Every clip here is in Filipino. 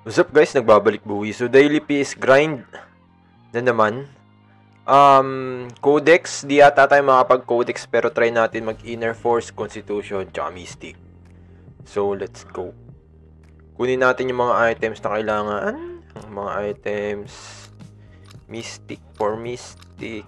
What's up guys, nagbabalik buwi. So daily PS grind na naman. Codex, di ata tayo makapag-codex pero try natin mag-Inner Force, Constitution, tsaka Mystic. So let's go. Kunin natin yung mga items na kailangan. Ang mga items. Mystic for Mystic.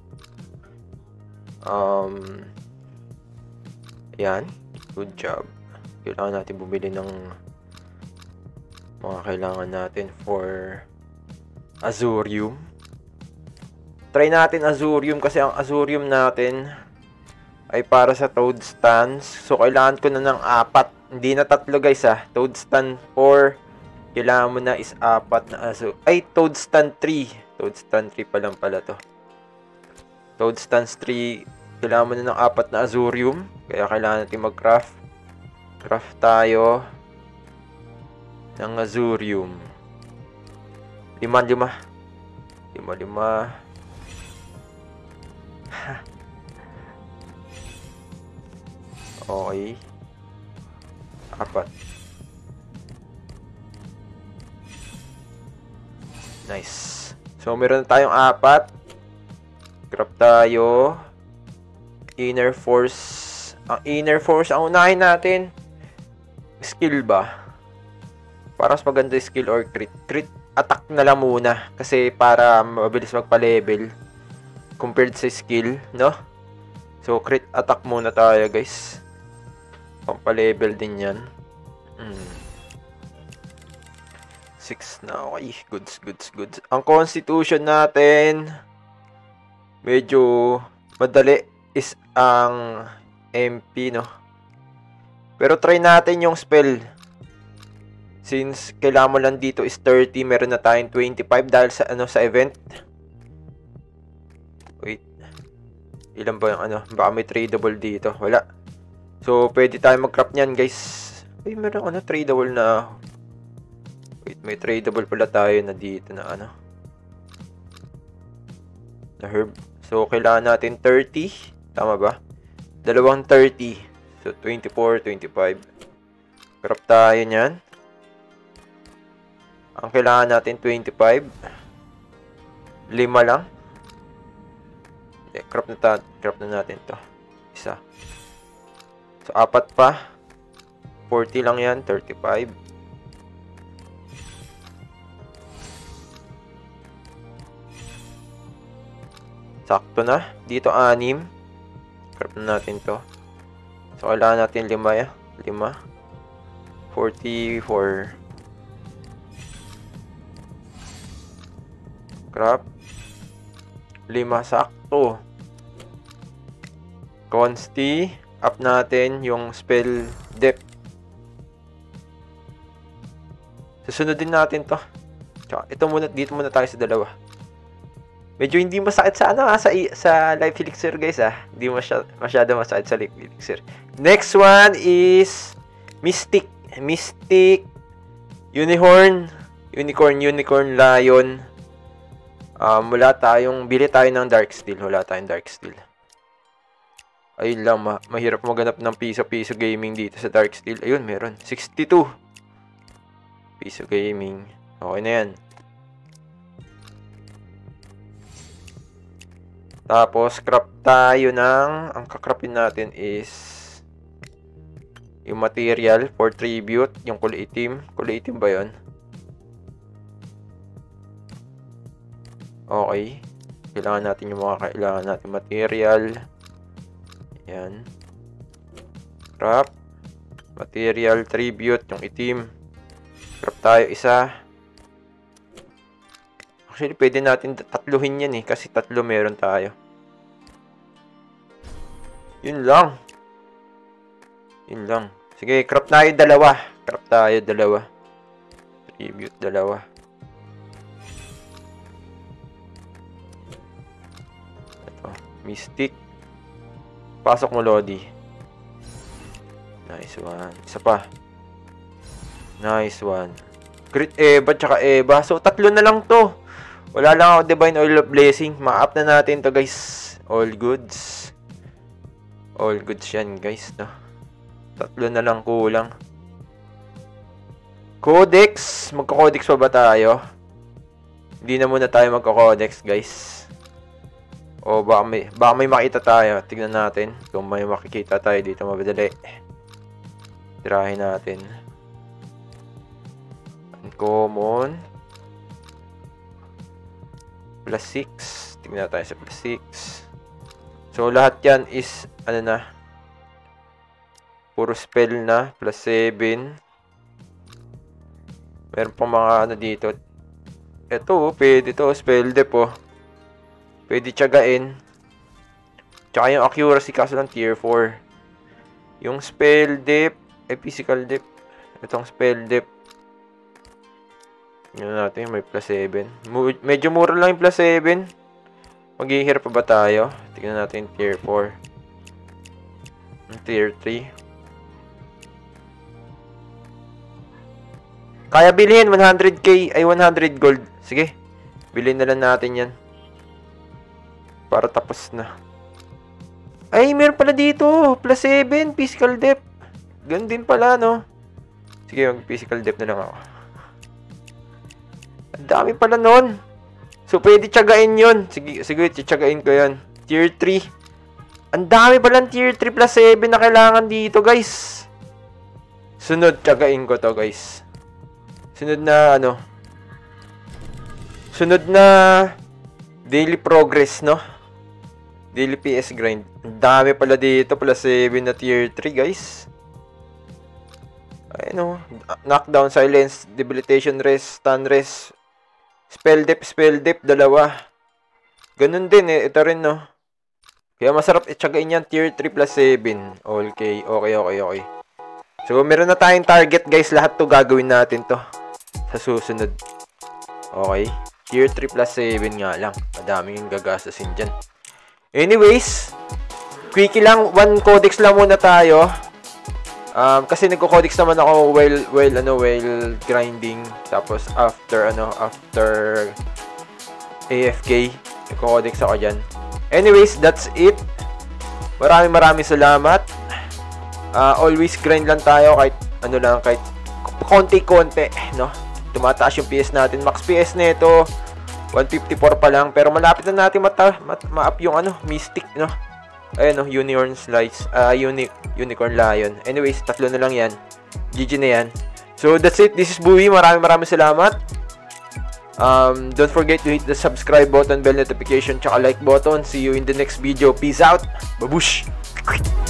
Ayan. Good job. Kailangan natin bumili ng mga kailangan natin for Azurium. Try natin Azurium kasi ang Azurium natin ay para sa Toad Stance. So, kailangan ko na ng 4. Hindi na 3 guys Toad Stand 4. Kailangan mo na is 4 na Azurium. Ay, Toad Stand 3. Toad Stand 3 pa lang pala to. Toad Stance 3. Kailangan mo na ng 4 na Azurium. Kaya kailangan natin mag-craft. Craft tayo ng Azurium. 5. Okay. 4. Nice. So, meron na tayong 4. Craft tayo. Inner Force. Ang Inner Force, ang unahin natin. Skill ba? Para mas maganda skill or crit. Crit attack na lang muna. Kasi para mabilis magpa-level. Compared sa skill, no? So, crit attack muna tayo, guys. Pampa-level din yan. 6 na. Okay. Goods. Ang Constitution natin, medyo madali is ang MP, no? Pero try natin yung spell. Since kailangan mo lang dito is 30, meron na tayong 25 dahil sa sa event. Wait. Ilan ba yung baka may tradable dito. Wala. So, pwede tayo mag-craft niyan, guys. Uy, meron tradable na. Wait, may tradable pala tayo na dito na na herb. So, kailangan natin 30. Tama ba? Dalawang 30. So, 24, 25. Craft tayo niyan. Ang kailangan natin 25. 5 lang. Craft na natin to. Isa. So, 4 pa. 40 lang yan. 35. Sakto na. Dito 6. Craft na natin to. So, kailangan natin 5 44. Craft. 5 sakto. Consti. Up natin yung spell depth. Susunodin natin to. Tsaka, dito muna tayo sa 2. Medyo hindi masakit sa sa Life Elixir, guys Hindi masyado masakit sa Life Elixir. Next one is Mystic. Unicorn, Lion. Bili tayo ng Dark Steel. Wala tayong Dark Steel. Ayun lang, mahirap maganap ng piso gaming dito sa Dark Steel. Ayun, meron. 62. Piso gaming. Okay na yan. Tapos, craft tayo ang kakrapin natin is yung material for tribute. Yung kulay itim. Kulay itim ba yun? Okay. Kailangan natin yung mga kailangan natin material. Ayan. Craft. Material, tribute, yung itim. Craft tayo isa. Actually, pwede natin tatluhin yan kasi 3 meron tayo. Yun lang. Sige, craft tayo 2. Tribute 2. Mystic. Pasok mo, Lodi. Nice one. Isa pa. Nice one. Crit Eva tsaka Eva. So, 3 na lang to. Wala lang ako Divine Oil of Blessing. Ma-up na natin to, guys. All goods. All goods yan, guys. 3 na lang kulang. Codex. Magko-codex pa ba tayo? Hindi na muna tayo magko-codex, guys. O baka may makita tayo. Tignan natin kung may makikita tayo dito mabadali. Tirahin natin. Uncommon. Plus 6. Tignan tayo sa plus 6. So lahat yan is ano na? Puro spell na. Plus 7. Meron pa mga ano dito. Ito, pwede to. Spell dep, oh. Pwede tiyagain. Tsaka yung accuracy kaso lang tier 4. Yung spell dep, physical dep. Itong spell dep. Tingnan natin, may plus 7. Medyo mura lang yung plus 7. Maghihirap pa ba tayo? Tingnan natin tier 4. Tier 3. Kaya bilhin, 100k, ay 100 gold. Sige, bilhin na lang natin yan. Para tapos na. Ay, meron pala dito. Plus 7, physical depth. Ganun din pala, no? Sige, mag-physical depth na lang ako. Ang dami pala nun. So, pwede tiyagain yun. Sige, tiyagain ko yun. Tier 3. Ang dami palang tier 3 plus 7 na kailangan dito, guys. Sunod, tiyagain ko to, guys. Sunod na daily progress, no? Daily PS grind. Ang dami pala dito, plus 7 na tier 3, guys. Ayun, no? Knockdown, silence, debilitation, rest, stun rest, spell dep, dalawa. Ganun din, ito rin, no? Kaya masarap itiyagain yan, tier 3 plus 7. Okay. So, meron na tayong target, guys. Lahat to gagawin natin to sa susunod. Okay. Tier 3 plus 7 nga lang. Madami yung gagastasin dyan. Anyways, quickie lang. 1 codex lang muna tayo. Kasi nagko-codex naman ako while grinding. Tapos after AFK, nagko-codex ako dyan. Anyways, that's it. Maraming salamat. Always grind lang tayo kahit kahit konti-konti, no? Tumataas yung PS natin. Max PS nito 154 pa lang, pero malapit na natin ma-up yung Mystic, no? Ayun, no, Unicorn Slice, Unicorn Lion. Anyways, 3 na lang yan. GG na yan. So that's it. This is Buwi. Maraming salamat. Don't forget to hit the subscribe button, bell notification, tsaka like button. See you in the next video. Peace out. Babush.